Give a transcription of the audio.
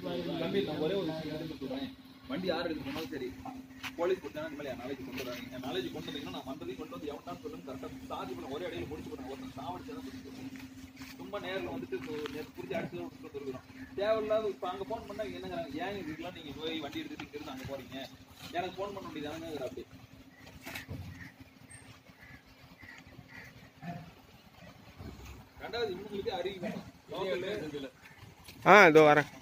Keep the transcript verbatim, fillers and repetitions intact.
தம்பி நான் ஒரே ஒரு விஷயம் எடுத்து சொல்றேன். வண்டி யார் எடுத்து போனாலும் சரி, போலீஸ் கொடுத்தாங்க இந்த மாதிரி என் நாலேஜ் கொண்டு வராங்க. என் நாலேஜ் கொண்டு வந்தீங்கன்னா நான் வந்ததையும் கொண்டு வந்து எவனான்னு சொல்லுங்க, கரெக்டாக சார்ஜ் பண்ண ஒரே இடையில முடிச்சு போடுறேன். ஒருத்தன் சாவடிச்சு தான் முடிச்சு சும்மா நேரில் வந்துட்டு புரிஞ்சு அடிச்சு விட்டு வந்துருக்குறோம். தேவையில்லாத இப்போ அங்கே ஃபோன் பண்ணால் என்னங்கிறாங்க, ஏன் இதுக்கெல்லாம் நீங்கள் போய் வண்டி எடுத்துட்டு இங்கிருந்து அங்கே போறீங்க, எனக்கு ஃபோன் பண்ண முடியுதானுங்கிற அப்படி. ரெண்டாவது இவங்களுக்கு அறிவு வேணும். ஆ இதோ வரேன்.